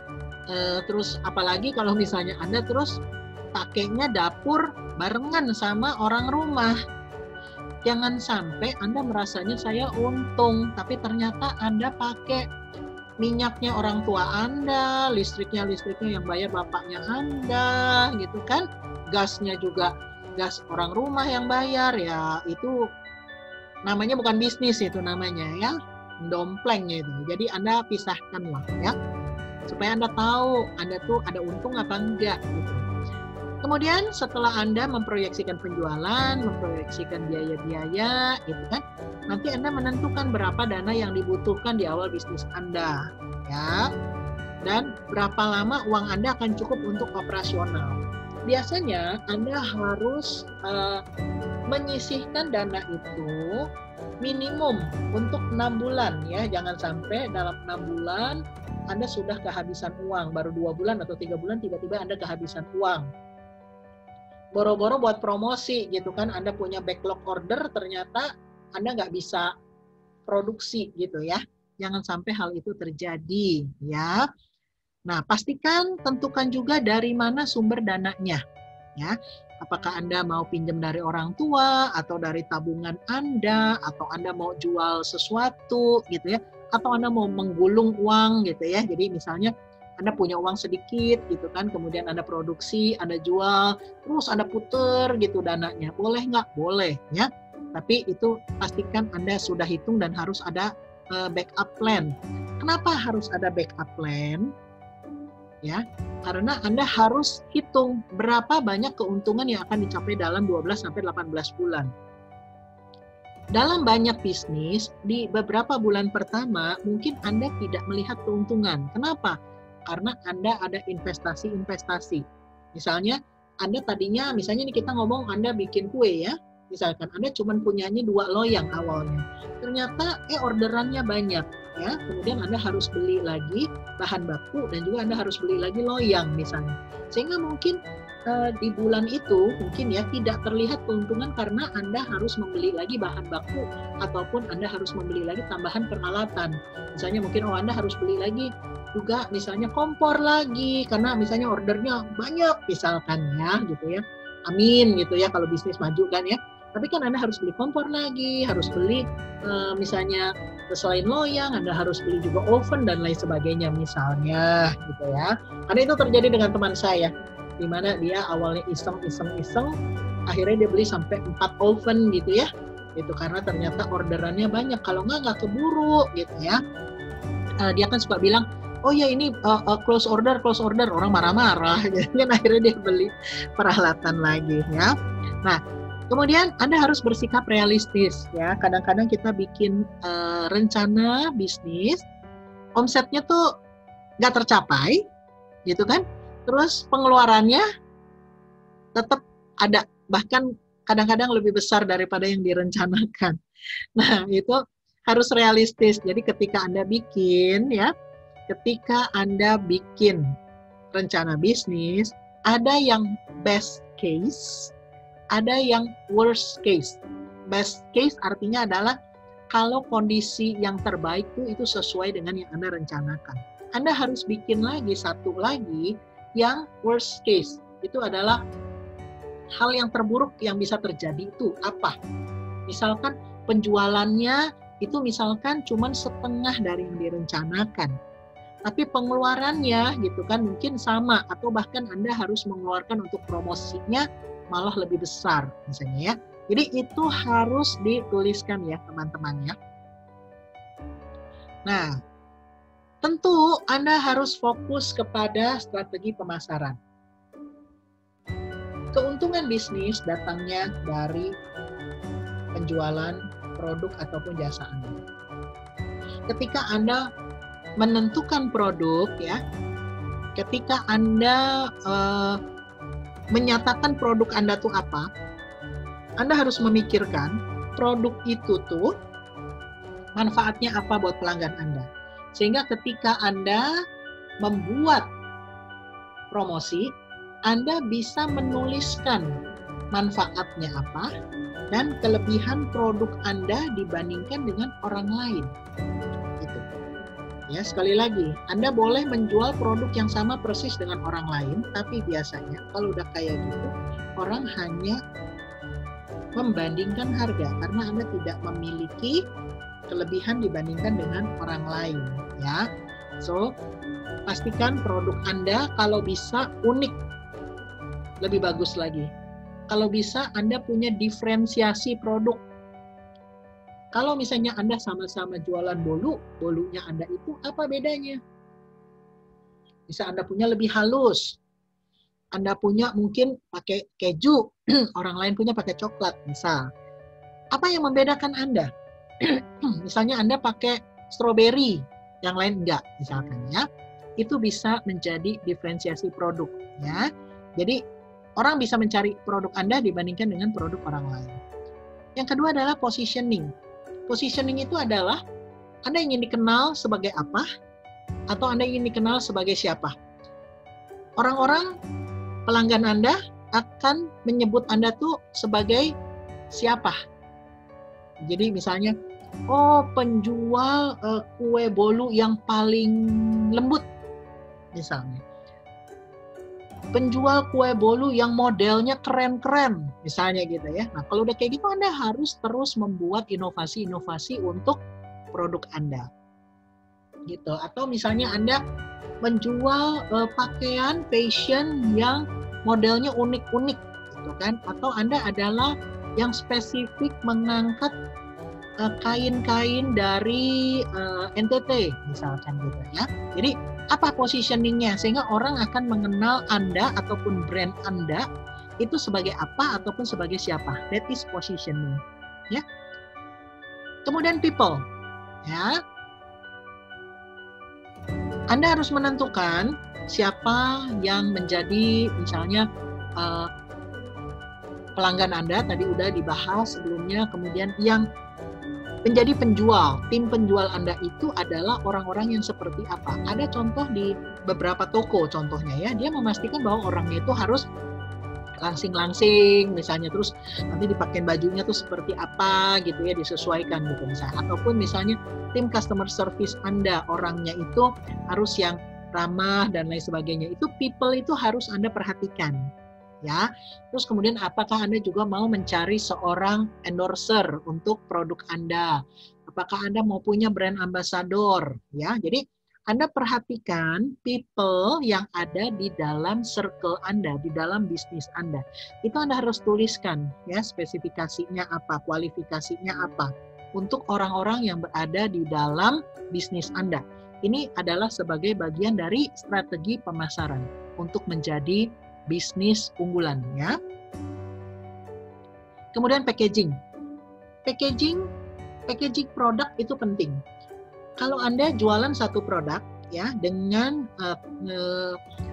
Uh, terus apalagi kalau misalnya Anda terus pakainya dapur barengan sama orang rumah. Jangan sampai Anda merasanya saya untung, tapi ternyata Anda pakai minyaknya orang tua Anda, listriknya listriknya yang bayar bapaknya Anda, gitu kan? Gasnya juga gas orang rumah yang bayar, ya itu namanya bukan bisnis itu namanya ya, domplengnya itu. Jadi Anda pisahkan lah ya, supaya Anda tahu Anda tuh ada untung apa enggak gitu. Kemudian setelah Anda memproyeksikan penjualan, memproyeksikan biaya-biaya, gitu kan, nanti Anda menentukan berapa dana yang dibutuhkan di awal bisnis Anda, ya, dan berapa lama uang Anda akan cukup untuk operasional. Biasanya Anda harus uh, menyisihkan dana itu minimum untuk enam bulan, ya, jangan sampai dalam enam bulan Anda sudah kehabisan uang, baru dua bulan atau tiga bulan tiba-tiba Anda kehabisan uang. Boro-boro buat promosi gitu kan, Anda punya backlog order, ternyata Anda nggak bisa produksi gitu ya. Jangan sampai hal itu terjadi ya. Nah, pastikan tentukan juga dari mana sumber dananya ya. Apakah Anda mau pinjam dari orang tua, atau dari tabungan Anda, atau Anda mau jual sesuatu gitu ya, atau Anda mau menggulung uang gitu ya. Jadi misalnya Anda punya uang sedikit gitu kan, kemudian Anda produksi, Anda jual, terus Anda puter gitu dananya. Boleh nggak? Boleh ya. Tapi itu pastikan Anda sudah hitung dan harus ada uh, backup plan. Kenapa harus ada backup plan? Ya, karena Anda harus hitung berapa banyak keuntungan yang akan dicapai dalam dua belas sampai delapan belas bulan. Dalam banyak bisnis, di beberapa bulan pertama mungkin Anda tidak melihat keuntungan. Kenapa? Karena Anda ada investasi-investasi. Misalnya, Anda tadinya, misalnya nih kita ngomong Anda bikin kue ya, misalkan Anda cuma punyanya dua loyang awalnya. Ternyata eh orderannya banyak ya, kemudian Anda harus beli lagi bahan baku dan juga Anda harus beli lagi loyang misalnya. Sehingga mungkin uh, di bulan itu mungkin ya tidak terlihat keuntungan karena Anda harus membeli lagi bahan baku ataupun Anda harus membeli lagi tambahan peralatan. Misalnya mungkin oh Anda harus beli lagi juga misalnya kompor lagi karena misalnya ordernya banyak misalkan ya gitu ya. Amin gitu ya kalau bisnis maju kan ya. Tapi kan Anda harus beli kompor lagi, harus beli e, misalnya selain loyang, Anda harus beli juga oven dan lain sebagainya misalnya gitu ya. Karena itu terjadi dengan teman saya, di mana dia awalnya iseng-iseng-iseng, akhirnya dia beli sampai empat oven gitu ya. Itu karena ternyata orderannya banyak, kalau nggak nggak keburu gitu ya. E, dia kan suka bilang, oh ya ini uh, uh, close order, close order, orang marah-marah, jadi kan akhirnya dia beli peralatan lagi ya. Nah, kemudian Anda harus bersikap realistis ya. Kadang-kadang kita bikin uh, rencana bisnis, omsetnya tuh nggak tercapai, gitu kan? Terus pengeluarannya tetap ada, bahkan kadang-kadang lebih besar daripada yang direncanakan. Nah, itu harus realistis. Jadi ketika Anda bikin ya, ketika Anda bikin rencana bisnis, ada yang best case, ada yang worst case. Best case artinya adalah kalau kondisi yang terbaik itu, itu sesuai dengan yang Anda rencanakan. Anda harus bikin lagi satu lagi yang worst case. Itu adalah hal yang terburuk yang bisa terjadi itu apa? Misalkan penjualannya itu misalkan cuma setengah dari yang direncanakan. Tapi pengeluarannya gitu kan mungkin sama atau bahkan Anda harus mengeluarkan untuk promosinya malah lebih besar misalnya ya. Jadi itu harus dituliskan ya teman-teman ya. Nah, tentu Anda harus fokus kepada strategi pemasaran. Keuntungan bisnis datangnya dari penjualan produk ataupun jasa Anda. Ketika Anda menentukan produk ya, ketika Anda uh, menyatakan produk Anda tuh apa, Anda harus memikirkan produk itu tuh manfaatnya apa buat pelanggan Anda. Sehingga ketika Anda membuat promosi, Anda bisa menuliskan manfaatnya apa dan kelebihan produk Anda dibandingkan dengan orang lain. Itu. Ya, sekali lagi, Anda boleh menjual produk yang sama persis dengan orang lain, tapi biasanya kalau udah kayak gitu, orang hanya membandingkan harga karena Anda tidak memiliki kelebihan dibandingkan dengan orang lain, ya. So, pastikan produk Anda kalau bisa unik, lebih bagus lagi. Kalau bisa Anda punya diferensiasi produk. Kalau misalnya Anda sama-sama jualan bolu, bolunya Anda itu apa bedanya? Bisa Anda punya lebih halus. Anda punya mungkin pakai keju, orang lain punya pakai coklat, misal. Apa yang membedakan Anda? Misalnya Anda pakai stroberi, yang lain enggak, misalkan ya. Itu bisa menjadi diferensiasi produk, ya. Jadi orang bisa mencari produk Anda dibandingkan dengan produk orang lain. Yang kedua adalah positioning. Positioning itu adalah Anda ingin dikenal sebagai apa atau Anda ingin dikenal sebagai siapa. Orang-orang pelanggan Anda akan menyebut Anda tuh sebagai siapa. Jadi misalnya, oh penjual uh, kue bolu yang paling lembut misalnya. Penjual kue bolu yang modelnya keren-keren, misalnya gitu ya. Nah, kalau udah kayak gitu, Anda harus terus membuat inovasi-inovasi untuk produk Anda. Gitu. Atau misalnya Anda menjual uh, pakaian fashion yang modelnya unik-unik, gitu kan? Atau Anda adalah yang spesifik mengangkat uh, kain-kain dari uh, N T T, misalkan gitu ya. Jadi apa positioningnya sehingga orang akan mengenal Anda ataupun brand Anda itu sebagai apa ataupun sebagai siapa. That is positioning, ya. Kemudian people, ya. Anda harus menentukan siapa yang menjadi misalnya uh, pelanggan Anda, tadi udah dibahas sebelumnya. Kemudian yang menjadi penjual, tim penjual Anda itu adalah orang-orang yang seperti apa. Ada contoh di beberapa toko contohnya ya, dia memastikan bahwa orangnya itu harus langsing-langsing misalnya, terus nanti dipakai bajunya tuh seperti apa gitu ya, disesuaikan gitu misalnya. Ataupun misalnya tim customer service Anda, orangnya itu harus yang ramah dan lain sebagainya. Itu people itu harus Anda perhatikan. Ya, terus kemudian apakah Anda juga mau mencari seorang endorser untuk produk Anda? Apakah Anda mau punya brand ambassador? Ya, jadi Anda perhatikan people yang ada di dalam circle Anda, di dalam bisnis Anda. Itu Anda harus tuliskan, ya, spesifikasinya apa, kualifikasinya apa untuk orang-orang yang berada di dalam bisnis Anda. Ini adalah sebagai bagian dari strategi pemasaran untuk menjadi bisnis unggulan, ya. Kemudian packaging. Packaging, packaging produk itu penting. Kalau Anda jualan satu produk, ya, dengan uh, uh,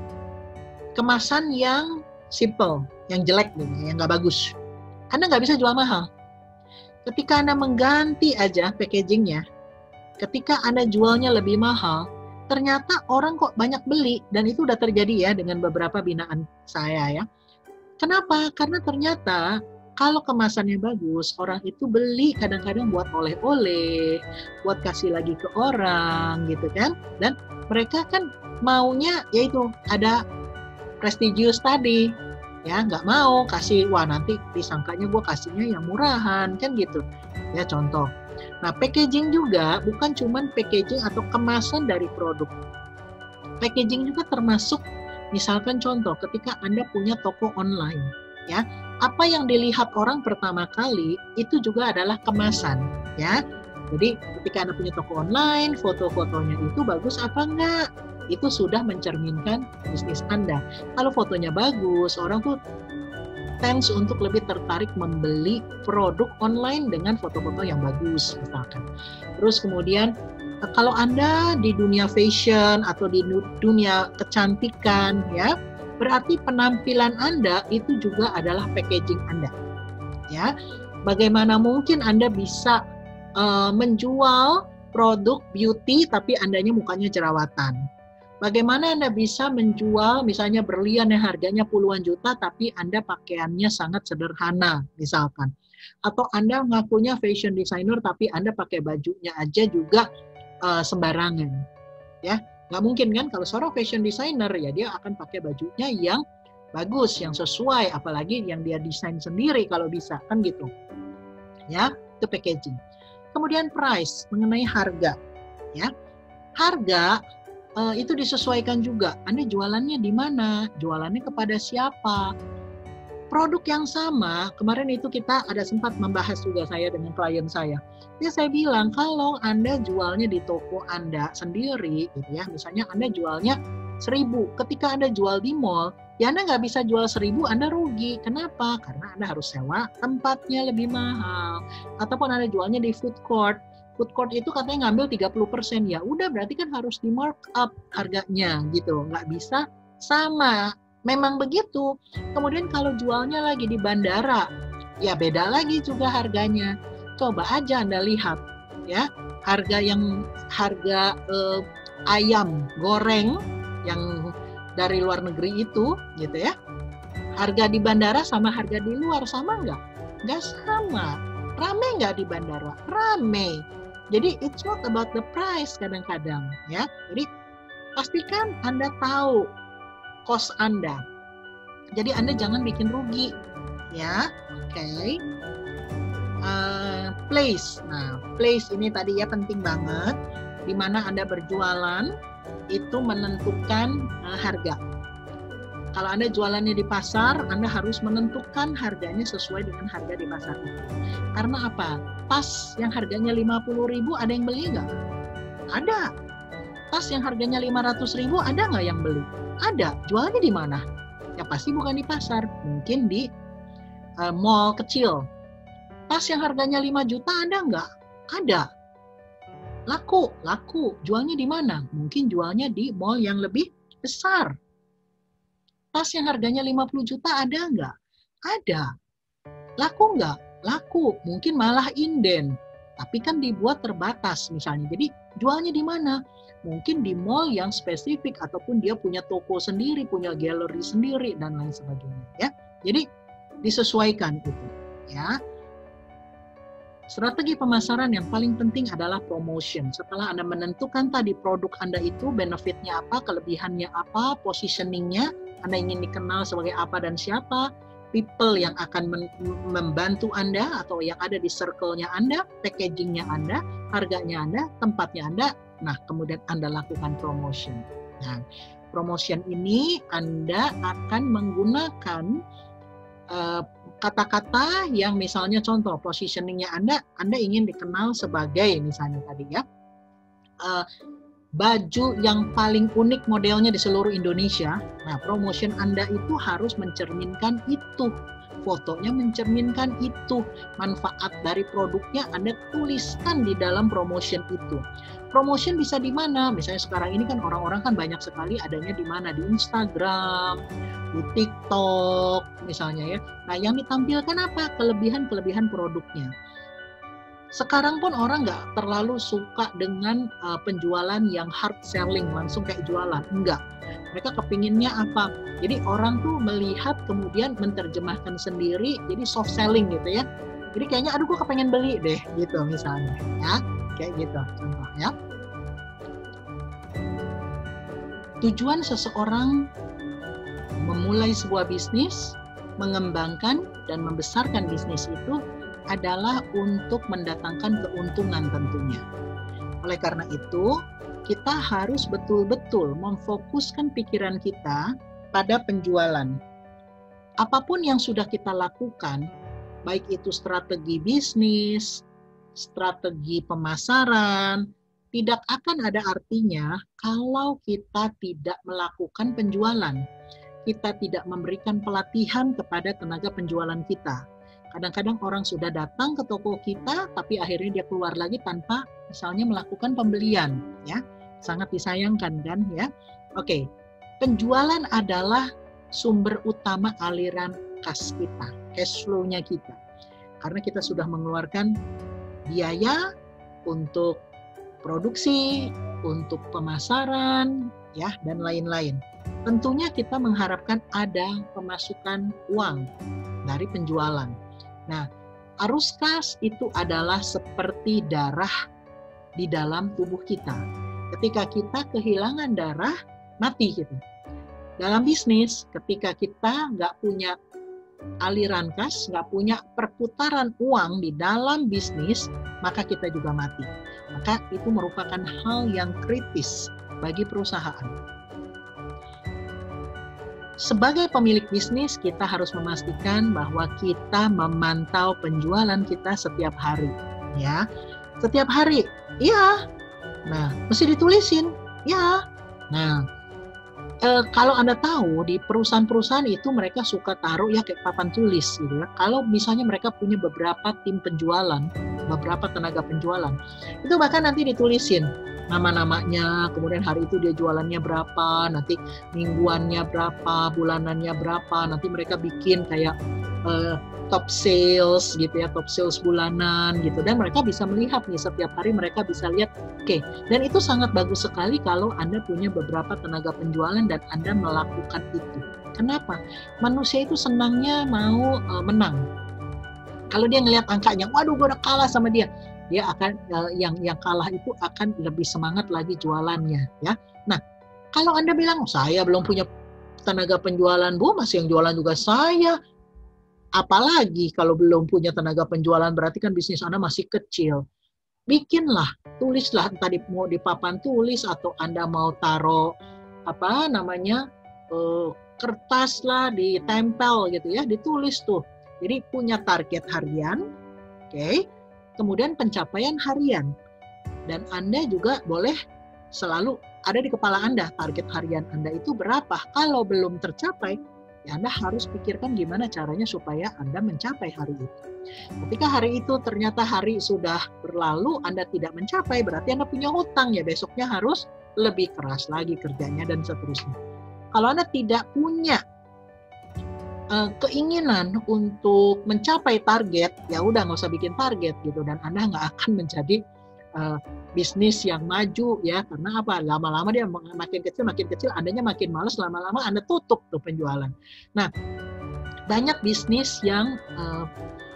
kemasan yang simple, yang jelek, yang nggak bagus, Anda nggak bisa jual mahal. Ketika Anda mengganti aja packagingnya, ketika Anda jualnya lebih mahal, ternyata orang kok banyak beli, dan itu udah terjadi ya dengan beberapa binaan saya, ya. Kenapa? Karena ternyata kalau kemasannya bagus, orang itu beli kadang-kadang buat oleh-oleh, buat kasih lagi ke orang, gitu kan. Dan mereka kan maunya yaitu ada prestigious tadi, ya, nggak mau kasih, wah nanti disangkanya gue kasihnya yang murahan, kan gitu. Ya, contoh. Nah, packaging juga bukan cuman packaging atau kemasan dari produk. Packaging juga termasuk, misalkan contoh, ketika Anda punya toko online, ya, apa yang dilihat orang pertama kali itu juga adalah kemasan, ya. Jadi ketika Anda punya toko online, foto-fotonya itu bagus apa enggak? Itu sudah mencerminkan bisnis Anda. Kalau fotonya bagus, orang tuh tends untuk lebih tertarik membeli produk online dengan foto-foto yang bagus, misalkan. Terus kemudian kalau Anda di dunia fashion atau di dunia kecantikan, ya, berarti penampilan Anda itu juga adalah packaging Anda, ya. Bagaimana mungkin Anda bisa uh, menjual produk beauty tapi Andanya mukanya jerawatan? Bagaimana Anda bisa menjual misalnya berlian yang harganya puluhan juta tapi Anda pakaiannya sangat sederhana, misalkan. Atau Anda ngakunya fashion designer tapi Anda pakai bajunya aja juga uh, sembarangan, ya. Nggak mungkin kan, kalau seorang fashion designer ya dia akan pakai bajunya yang bagus, yang sesuai, apalagi yang dia desain sendiri kalau bisa, kan gitu. Ya, itu packaging. Kemudian price, mengenai harga, ya. Harga uh, itu disesuaikan juga. Anda jualannya di mana? Jualannya kepada siapa? Produk yang sama, kemarin itu kita ada sempat membahas juga saya dengan klien saya. Jadi saya bilang, kalau Anda jualnya di toko Anda sendiri, gitu ya, misalnya Anda jualnya seribu, ketika Anda jual di mall, ya Anda nggak bisa jual seribu, Anda rugi. Kenapa? Karena Anda harus sewa tempatnya lebih mahal. Ataupun Anda jualnya di food court, food court itu katanya ngambil tiga puluh persen, ya udah berarti kan harus di markup harganya, gitu. Nggak bisa sama. Memang begitu. Kemudian kalau jualnya lagi di bandara, ya beda lagi juga harganya. Coba aja Anda lihat, ya, harga yang harga eh, ayam goreng yang dari luar negeri itu, gitu ya. Harga di bandara sama harga di luar sama nggak? Nggak sama. Rame nggak di bandara? Rame. Jadi it's not about the price kadang-kadang, ya. Jadi pastikan Anda tahu cost Anda. Jadi Anda jangan bikin rugi, ya. Oke. Okay. Uh, place. Nah, place ini tadi ya penting banget. Di mana Anda berjualan itu menentukan uh, harga. Kalau Anda jualannya di pasar, Anda harus menentukan harganya sesuai dengan harga di pasar itu. Karena apa? Tas yang harganya lima puluh ribu ada yang beli nggak? Ada. Tas yang harganya lima ratus ribu ada nggak yang beli? Ada. Jualnya di mana? Ya pasti bukan di pasar, mungkin di uh, mall kecil. Tas yang harganya lima juta ada nggak? Ada. Laku, laku. Jualnya di mana? Mungkin jualnya di mall yang lebih besar. Tas yang harganya lima puluh juta ada nggak? Ada. Laku nggak? Laku. Mungkin malah inden. Tapi kan dibuat terbatas misalnya. Jadi jualnya di mana? Mungkin di mall yang spesifik ataupun dia punya toko sendiri, punya galeri sendiri dan lain sebagainya, ya. Jadi disesuaikan itu, ya. Strategi pemasaran yang paling penting adalah promotion. Setelah Anda menentukan tadi produk Anda itu benefitnya apa, kelebihannya apa, positioningnya, Anda ingin dikenal sebagai apa dan siapa, people yang akan membantu Anda atau yang ada di circle-nya Anda, packaging-nya Anda, harganya Anda, tempatnya Anda. Nah, kemudian Anda lakukan promotion. Nah, promotion ini Anda akan menggunakan uh, kata-kata yang misalnya contoh positioningnya Anda, Anda ingin dikenal sebagai misalnya tadi ya, uh, baju yang paling unik modelnya di seluruh Indonesia. Nah, promotion Anda itu harus mencerminkan itu. Fotonya mencerminkan itu. Manfaat dari produknya Anda tuliskan di dalam promotion itu. Promotion bisa di mana? Misalnya sekarang ini kan orang-orang kan banyak sekali adanya di mana? Di Instagram, di TikTok misalnya ya. Nah, yang ditampilkan apa? Kelebihan-kelebihan produknya. Sekarang pun orang nggak terlalu suka dengan uh, penjualan yang hard selling, langsung kayak jualan. Enggak. Mereka kepinginnya apa? Jadi orang tuh melihat kemudian menerjemahkan sendiri, jadi soft selling gitu ya. Jadi kayaknya, aduh gue kepengen beli deh, gitu misalnya. Ya, kayak gitu contohnya. Tujuan seseorang memulai sebuah bisnis, mengembangkan dan membesarkan bisnis itu adalah untuk mendatangkan keuntungan tentunya. Oleh karena itu, kita harus betul-betul memfokuskan pikiran kita pada penjualan. Apapun yang sudah kita lakukan, baik itu strategi bisnis, strategi pemasaran, tidak akan ada artinya kalau kita tidak melakukan penjualan. Kita tidak memberikan pelatihan kepada tenaga penjualan kita. Kadang-kadang orang sudah datang ke toko kita, tapi akhirnya dia keluar lagi tanpa misalnya melakukan pembelian, ya. Sangat disayangkan kan, ya. Oke, penjualan adalah sumber utama aliran kas kita, cash flow-nya kita. Karena kita sudah mengeluarkan biaya untuk produksi, untuk pemasaran, ya, dan lain-lain. Tentunya kita mengharapkan ada pemasukan uang dari penjualan. Nah, arus kas itu adalah seperti darah di dalam tubuh kita. Ketika kita kehilangan darah, mati kita. Dalam bisnis, ketika kita nggak punya aliran kas, nggak punya perputaran uang di dalam bisnis, maka kita juga mati. Maka itu merupakan hal yang kritis bagi perusahaan. Sebagai pemilik bisnis, kita harus memastikan bahwa kita memantau penjualan kita setiap hari, ya. Setiap hari, ya. Nah, mesti ditulisin, ya. Nah, e, kalau Anda tahu di perusahaan-perusahaan itu mereka suka taruh ya kayak papan tulis, gitu ya. Kalau misalnya mereka punya beberapa tim penjualan, beberapa tenaga penjualan, itu bahkan nanti ditulisin nama-namanya, kemudian hari itu dia jualannya berapa, nanti mingguannya berapa, bulanannya berapa, nanti mereka bikin kayak uh, top sales gitu ya, top sales bulanan gitu, dan mereka bisa melihat nih setiap hari mereka bisa lihat, oke, okay. Dan itu sangat bagus sekali kalau Anda punya beberapa tenaga penjualan dan Anda melakukan itu. Kenapa? Manusia itu senangnya mau uh, menang. Kalau dia ngelihat angkanya, waduh gue udah kalah sama dia, dia akan uh, yang yang kalah itu akan lebih semangat lagi jualannya, ya. Nah, kalau Anda bilang saya belum punya tenaga penjualan, Bu, masih yang jualan juga saya. Apalagi kalau belum punya tenaga penjualan, berarti kan bisnis Anda masih kecil. Bikinlah, tulislah, tadi mau di papan tulis atau Anda mau taruh apa namanya uh, kertas lah, ditempel gitu ya, ditulis tuh. Jadi punya target harian, oke. Okay. Kemudian pencapaian harian. Dan Anda juga boleh selalu ada di kepala Anda, target harian Anda itu berapa. Kalau belum tercapai, ya Anda harus pikirkan gimana caranya supaya Anda mencapai hari itu. Ketika hari itu ternyata hari sudah berlalu, Anda tidak mencapai, berarti Anda punya hutang, ya besoknya harus lebih keras lagi kerjanya dan seterusnya. Kalau Anda tidak punya Uh, keinginan untuk mencapai target, ya udah nggak usah bikin target gitu, dan Anda nggak akan menjadi uh, bisnis yang maju, ya. Karena apa? Lama-lama dia makin kecil, makin kecil, Andanya makin malas, lama-lama Anda tutup tuh penjualan. Nah, banyak bisnis yang uh,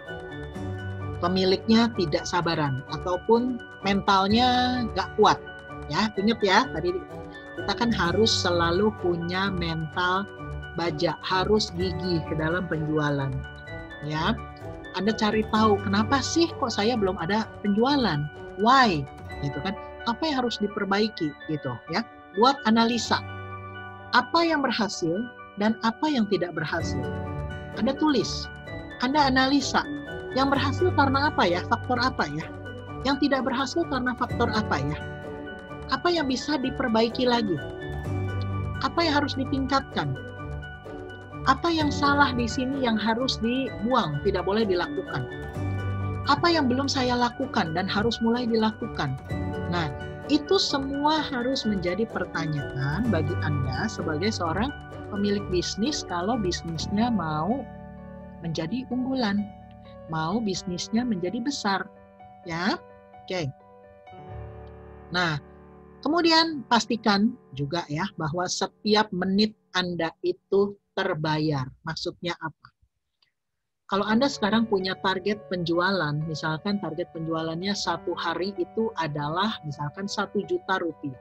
pemiliknya tidak sabaran ataupun mentalnya nggak kuat, ya. Ingat ya, tadi kita kan harus selalu punya mental baja, harus gigih ke dalam penjualan, ya. Anda cari tahu kenapa sih kok saya belum ada penjualan, why, gitu kan? Apa yang harus diperbaiki, gitu, ya. Buat analisa apa yang berhasil dan apa yang tidak berhasil. Anda tulis, Anda analisa. Yang berhasil karena apa ya? Faktor apa ya? Yang tidak berhasil karena faktor apa ya? Apa yang bisa diperbaiki lagi? Apa yang harus ditingkatkan? Apa yang salah di sini yang harus dibuang, tidak boleh dilakukan? Apa yang belum saya lakukan dan harus mulai dilakukan? Nah, itu semua harus menjadi pertanyaan bagi Anda sebagai seorang pemilik bisnis kalau bisnisnya mau menjadi unggulan, mau bisnisnya menjadi besar, ya. Oke. Nah, kemudian pastikan juga ya bahwa setiap menit Anda itu terbayar. Maksudnya apa? Kalau Anda sekarang punya target penjualan, misalkan target penjualannya satu hari itu adalah misalkan satu juta rupiah.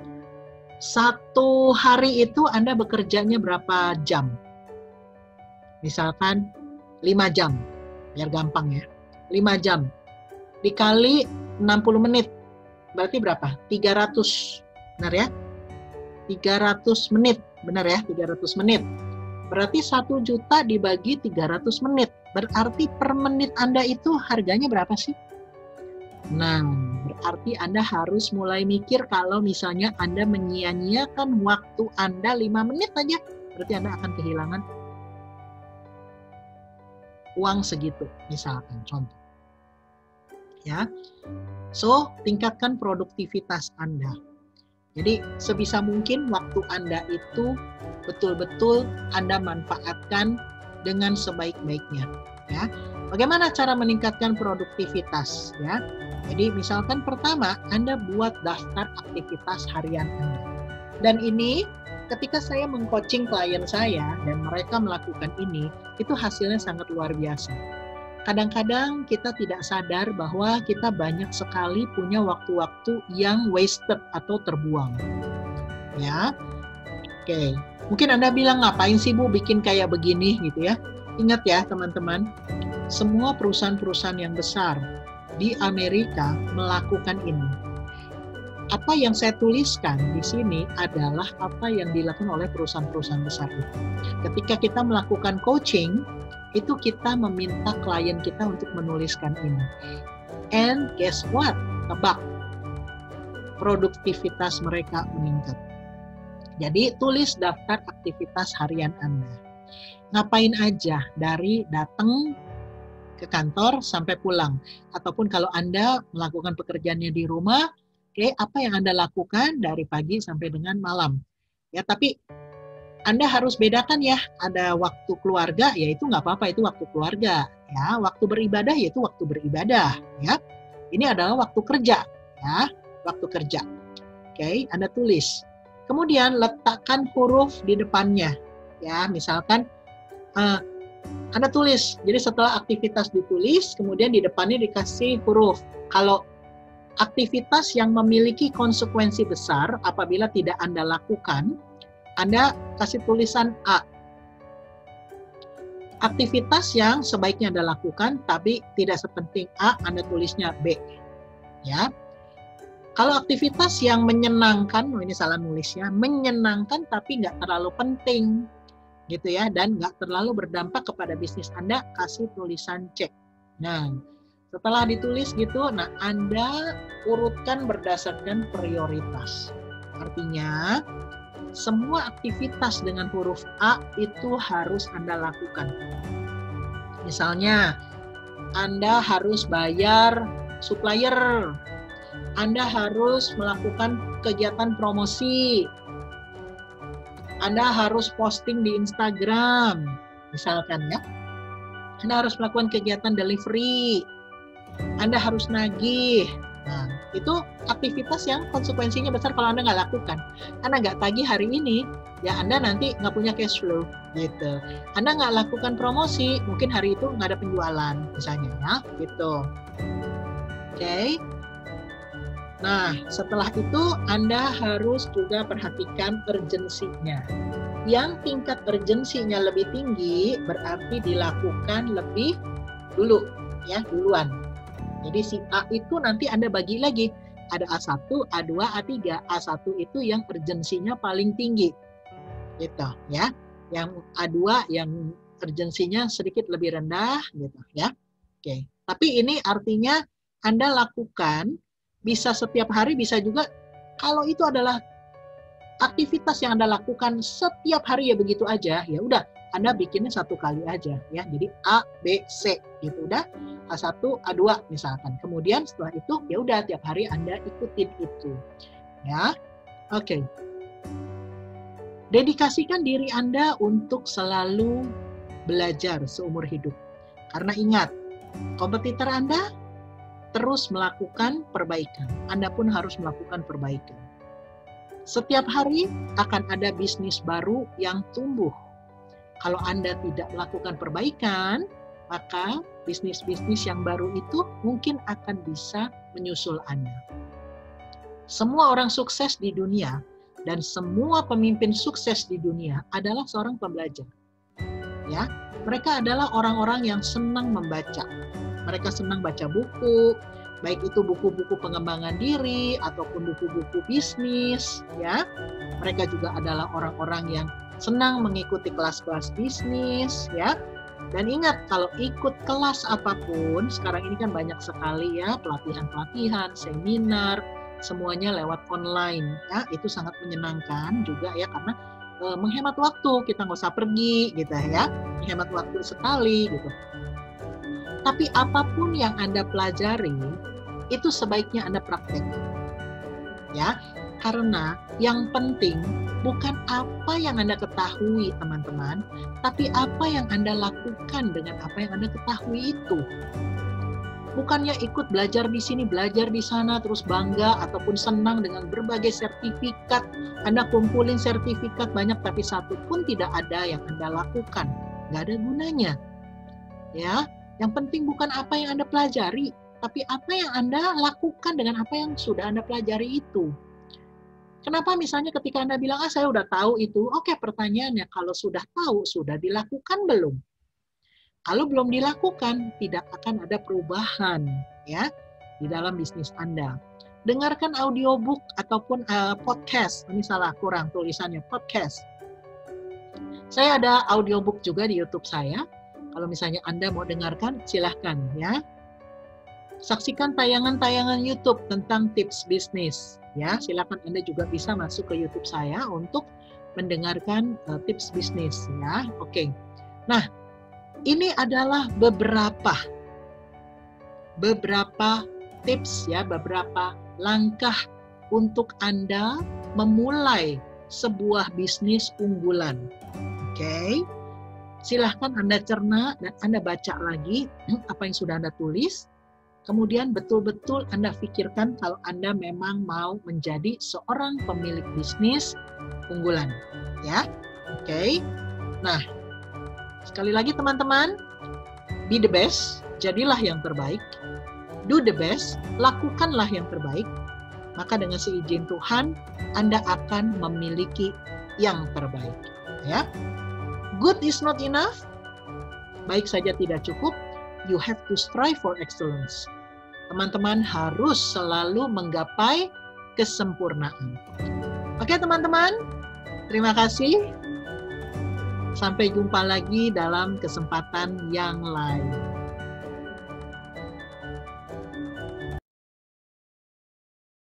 Satu hari itu Anda bekerjanya berapa jam? Misalkan lima jam, biar gampang ya. lima jam dikali enam puluh menit, berarti berapa? tiga ratus, benar ya? tiga ratus menit, benar ya? tiga ratus menit. Berarti satu juta dibagi tiga ratus menit. Berarti per menit Anda itu harganya berapa sih? Nah, berarti Anda harus mulai mikir kalau misalnya Anda menyia-nyiakan waktu Anda lima menit aja, berarti Anda akan kehilangan uang segitu, misalkan contoh. Ya. So, tingkatkan produktivitas Anda. Jadi, sebisa mungkin waktu Anda itu betul-betul Anda manfaatkan dengan sebaik-baiknya, ya. Bagaimana cara meningkatkan produktivitas, ya? Jadi misalkan pertama Anda buat daftar aktivitas harian Anda. Dan ini ketika saya mengcoaching klien saya dan mereka melakukan ini, itu hasilnya sangat luar biasa. Kadang-kadang kita tidak sadar bahwa kita banyak sekali punya waktu-waktu yang wasted atau terbuang. Ya. Oke. Mungkin Anda bilang, ngapain sih Bu bikin kayak begini gitu ya. Ingat ya teman-teman, semua perusahaan-perusahaan yang besar di Amerika melakukan ini. Apa yang saya tuliskan di sini adalah apa yang dilakukan oleh perusahaan-perusahaan besar itu. Ketika kita melakukan coaching, itu kita meminta klien kita untuk menuliskan ini. And guess what? Tebak. Produktivitas mereka meningkat. Jadi tulis daftar aktivitas harian Anda. Ngapain aja dari datang ke kantor sampai pulang. Ataupun kalau Anda melakukan pekerjaannya di rumah, oke, apa yang Anda lakukan dari pagi sampai dengan malam. Ya, tapi Anda harus bedakan ya, ada waktu keluarga, yaitu nggak apa-apa, itu waktu keluarga. Ya, waktu beribadah, yaitu waktu beribadah. Ya, ini adalah waktu kerja. Ya, waktu kerja. Oke, Anda tulis. Kemudian letakkan huruf di depannya. Ya, misalkan uh, Anda tulis. Jadi setelah aktivitas ditulis, kemudian di depannya dikasih huruf. Kalau aktivitas yang memiliki konsekuensi besar apabila tidak Anda lakukan, Anda kasih tulisan A. Aktivitas yang sebaiknya Anda lakukan, tapi tidak sepenting A, Anda tulisnya B. Ya. Kalau aktivitas yang menyenangkan, oh ini salah nulisnya, menyenangkan tapi nggak terlalu penting, gitu ya, dan nggak terlalu berdampak kepada bisnis Anda, kasih tulisan C. Nah, setelah ditulis gitu, nah Anda urutkan berdasarkan prioritas. Artinya, semua aktivitas dengan huruf A itu harus Anda lakukan. Misalnya, Anda harus bayar supplier, Anda harus melakukan kegiatan promosi, Anda harus posting di Instagram, misalkan ya. Anda harus melakukan kegiatan delivery, Anda harus nagih. Nah, itu aktivitas yang konsekuensinya besar kalau Anda nggak lakukan. Anda nggak tagih hari ini, ya Anda nanti nggak punya cash flow, gitu. Anda nggak lakukan promosi, mungkin hari itu nggak ada penjualan, misalnya ya, gitu. Oke. Okay. Nah, setelah itu Anda harus juga perhatikan urgensinya. Yang tingkat urgensinya lebih tinggi berarti dilakukan lebih dulu, ya, duluan. Jadi si A itu nanti Anda bagi lagi. Ada A satu, A dua, A tiga. A satu itu yang urgensinya paling tinggi. Gitu, ya. Yang A dua yang urgensinya sedikit lebih rendah, gitu, ya. Oke. Tapi ini artinya Anda lakukan bisa setiap hari, bisa juga Kalau itu adalah aktivitas yang Anda lakukan setiap hari ya begitu aja, ya udah Anda bikinnya satu kali aja ya. Jadi A, B, C gitu udah. A satu, A dua misalkan. Kemudian setelah itu ya udah tiap hari Anda ikutin itu. Ya. Oke. Okay. Dedikasikan diri Anda untuk selalu belajar seumur hidup. Karena ingat, kompetitor Anda terus melakukan perbaikan. Anda pun harus melakukan perbaikan. Setiap hari akan ada bisnis baru yang tumbuh. Kalau Anda tidak melakukan perbaikan, maka bisnis-bisnis yang baru itu mungkin akan bisa menyusul Anda. Semua orang sukses di dunia dan semua pemimpin sukses di dunia adalah seorang pembelajar. Ya, mereka adalah orang-orang yang senang membaca. Mereka senang baca buku, baik itu buku-buku pengembangan diri ataupun buku-buku bisnis, ya. Mereka juga adalah orang-orang yang senang mengikuti kelas-kelas bisnis, ya. Dan ingat, kalau ikut kelas apapun, sekarang ini kan banyak sekali ya pelatihan-pelatihan, seminar, semuanya lewat online, ya. Itu sangat menyenangkan juga ya karena e, menghemat waktu, kita nggak usah pergi gitu ya, menghemat waktu sekali gitu. Tapi apapun yang Anda pelajari, itu sebaiknya Anda praktekkan. Ya, karena yang penting bukan apa yang Anda ketahui, teman-teman, tapi apa yang Anda lakukan dengan apa yang Anda ketahui itu. Bukannya ikut belajar di sini, belajar di sana, terus bangga ataupun senang dengan berbagai sertifikat. Anda kumpulin sertifikat banyak, tapi satu pun tidak ada yang Anda lakukan. Nggak ada gunanya. Ya, yang penting bukan apa yang Anda pelajari, tapi apa yang Anda lakukan dengan apa yang sudah Anda pelajari itu. Kenapa misalnya ketika Anda bilang, ah saya udah tahu itu, oke pertanyaannya, kalau sudah tahu, sudah dilakukan belum? Kalau belum dilakukan, tidak akan ada perubahan ya di dalam bisnis Anda. Dengarkan audiobook ataupun uh, podcast, ini salah kurang tulisannya, podcast. Saya ada audiobook juga di YouTube saya. Kalau misalnya Anda mau dengarkan, silahkan ya. Saksikan tayangan-tayangan YouTube tentang tips bisnis. Ya, silakan Anda juga bisa masuk ke YouTube saya untuk mendengarkan uh, tips bisnis. Ya, oke. Okay. Nah, ini adalah beberapa beberapa tips ya, beberapa langkah untuk Anda memulai sebuah bisnis unggulan. Oke. Okay. Silahkan Anda cerna dan Anda baca lagi apa yang sudah Anda tulis. Kemudian betul-betul Anda pikirkan kalau Anda memang mau menjadi seorang pemilik bisnis unggulan. Ya, oke. Okay. Nah, sekali lagi teman-teman, be the best, jadilah yang terbaik. Do the best, lakukanlah yang terbaik. Maka dengan seizin Tuhan, Anda akan memiliki yang terbaik. Ya. Good is not enough. Baik saja tidak cukup. You have to strive for excellence. Teman-teman harus selalu menggapai kesempurnaan. Oke teman-teman, terima kasih. Sampai jumpa lagi dalam kesempatan yang lain.